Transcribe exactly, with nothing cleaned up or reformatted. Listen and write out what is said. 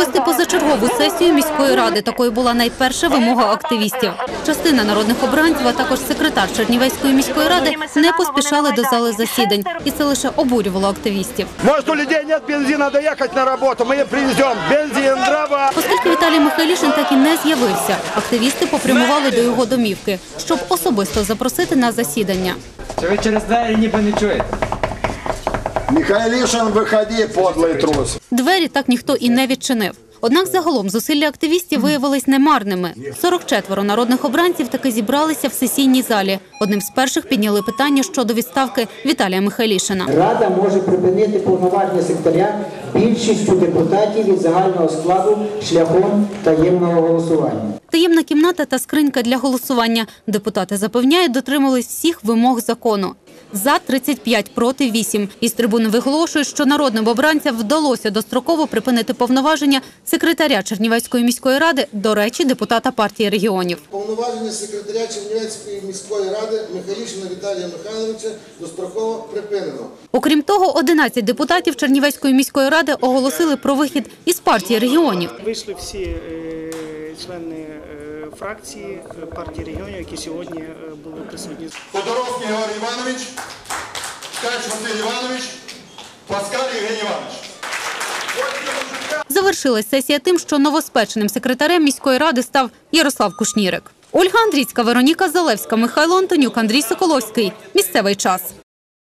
Провести позачергову сесію міської ради. Такою була найперша вимога активістів. Частина народних обранців, а також секретар Чернівецької міської ради не поспішали до зали засідань. І це лише обурювало активістів. Може, у людей немає бензину, доїхати на роботу, ми їм привеземо бензин, дрова. Оскільки Віталій Михайлішин так і не з'явився, активісти попрямували до його домівки, щоб особисто запросити на засідання. Чи ви через двері ніби не чуєте? Михайлішин, виходи, подлий трус. Двері так ніхто і не відчинив. Однак загалом зусилля активістів виявились немарними. сорок четверо народних обранців таки зібралися в сесійній залі. Одним з перших підняли питання щодо відставки Віталія Михайлішина. Рада може припинити повноваження секретаря більшістю депутатів від загального складу шляхом таємного голосування. Таємна кімната та скринька для голосування. Депутати запевняють, дотримались всіх вимог закону. За тридцять п'ять, проти вісім. Із трибуни виголошують, що народним обранцям вдалося достроково припинити повноваження секретаря Чернівецької міської ради, до речі, депутата партії регіонів. Повноваження секретаря Чернівецької міської ради Михайлішина Віталія Михайловича достроково припинено. Окрім того, одинадцять депутатів Чернівецької міської ради оголосили про вихід із партії регіонів. Вийшли всі члени фракції партії регіонів, які сьогодні були присутні. Тодоровський Георгій Іванович, Ткач Василь Іванович, Паскаль Євгеній Іванович. Завершилась сесія тим, що новоспеченим секретарем міської ради став Ярослав Кушнірик. Ольга Андрійська, Вероніка Залевська, Михайло Антонюк, Андрій Соколовський. Місцевий час.